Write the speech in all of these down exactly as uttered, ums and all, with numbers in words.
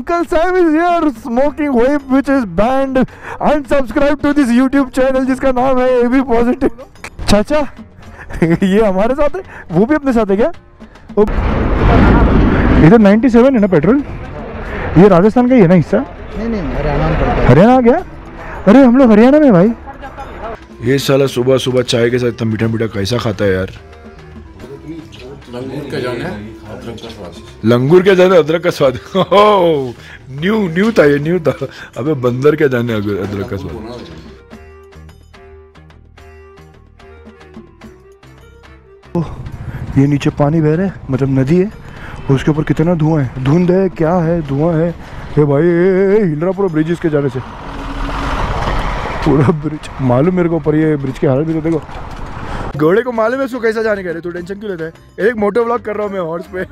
Uncle Sam is here smoking vape which is banned. Unsubscribe to this YouTube channel जिसका नाम है A B Positive. चाचा ये हमारे साथ है, वो भी अपने साथ है क्या? इधर सत्तानवे है ना पेट्रोल? ये राजस्थान का ही है ना हिस्सा? नहीं नहीं हरियाणा में पड़ता है। हरियाणा आ गया? अरे हम लोग हरियाणा में भाई। ये साला सुबह सुबह चाय के साथ इतना मीठा मीठा कैसा खाता है यार। लंगूर के जाने अदरक का स्वाद। लंगूर के जाने अदरक का स्वाद। न्यू न्यू था ये, न्यू था। अबे बंदर के जाने अदरक का स्वाद। ये नीचे पानी बह रहा है, मतलब नदी है, उसके ऊपर कितना धुआं है, धुंध है, क्या है, धुआं है। ये भाई ए, ए, हिल रहा पूरा ब्रिज इसके जाने से, पूरा ब्रिज मालूम मेरे को। ऊपर ये ब्रिज की हालत भी तो देखो। घोड़े को मालूम है इसको कैसा जाने का, तू टेंशन क्यों लेता है? एक मोटो व्लॉग कर रहा हूँ मैं हॉर्स पे।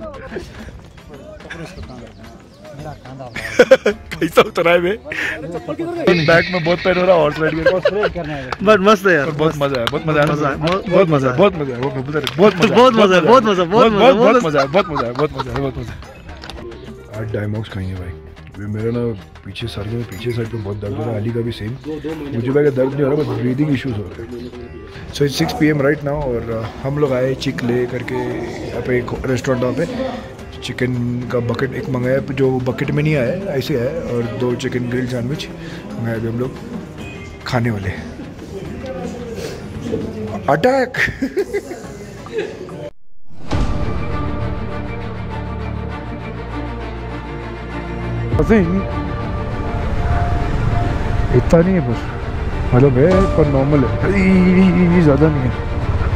कैसा उतरा है मैं बैक में बहुत पेन हो रहा है हॉर्स राइड में। बहुत मस्त है यार, बहुत मजा है, बहुत मजा है, बहुत मजा है, बहुत मजा है, बहुत मजा है, बहुत मजा, बहुत मजा, बहुत मजा, बहुत मजा, बहुत मजा है, बहुत मजा है, बहुत मजा है, बहुत मजा। आज डायमॉक्स खाएंगे भाई। मेरा ना पीछे सर में पीछे साइड पे बहुत दर्द हो रहा है, अली का भी सेम। मुझे भाई दर्द नहीं हो रहा, बस ब्रीदिंग इश्यूज हो रहे हैं। So it's six P M right now और हम लोग आए चिक ले करके यहाँ पे एक रेस्टोरेंट वहाँ पे। चिकन का बकेट एक मंगाया जो बकेट में नहीं आया, ऐसे है, और दो चिकन ग्रिल सैंडविच मंगाए अभी हम लोग खाने वाले। अटैक। इतना नहीं है बस, मतलब है पर नॉर्मल है, ज़्यादा नहीं है।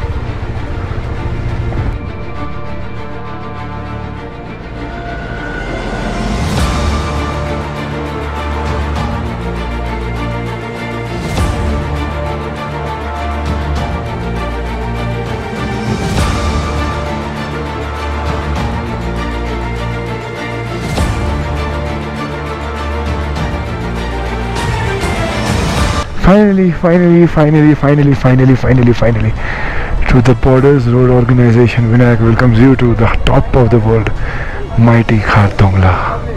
Finally, finally, finally, finally, finally, finally, finally, to the Borders Road Organization, Vinayak welcomes you to the top of the world, mighty Khar Dongla.